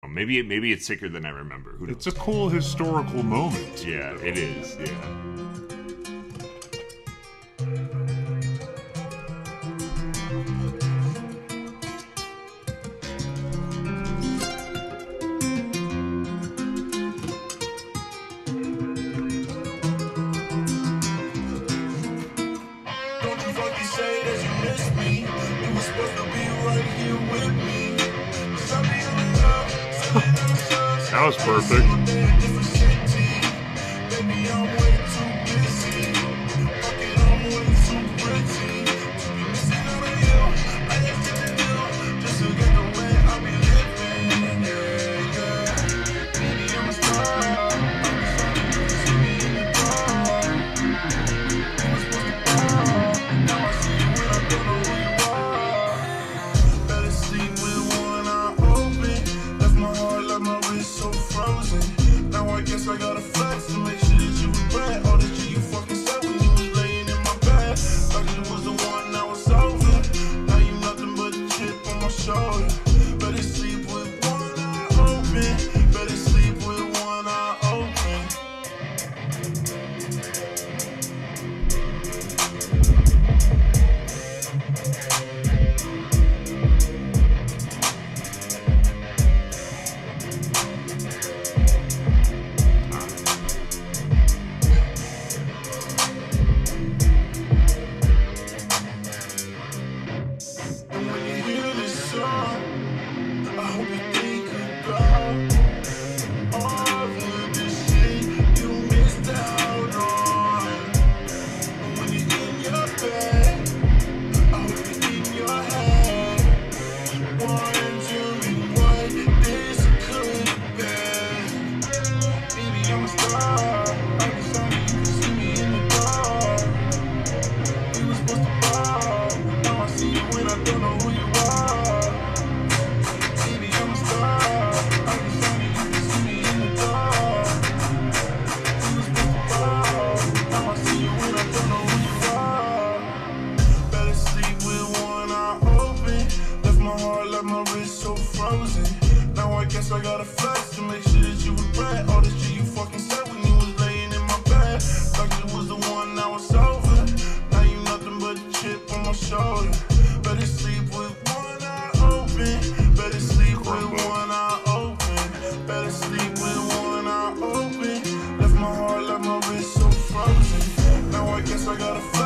Maybe it's sicker than I remember. Who knows? It's a cool historical moment. Yeah, it is. Yeah. That was perfect. I gotta flex to make sure that you regret all the shit you fucking said when you was laying in my bed. Like you was the one that was over. Now you nothing but a chip on my shoulder. Better sleep with one eye open. Better sleep with one eye open. I gotta flex to make sure that you regret all the shit you fucking said when you was laying in my bed. Like you was the one that was over. Now you nothing but a chip on my shoulder. Better sleep with one eye open. Better sleep with one eye open. Better sleep with one eye open. Left my heart, left my wrist so frozen. Now I guess I gotta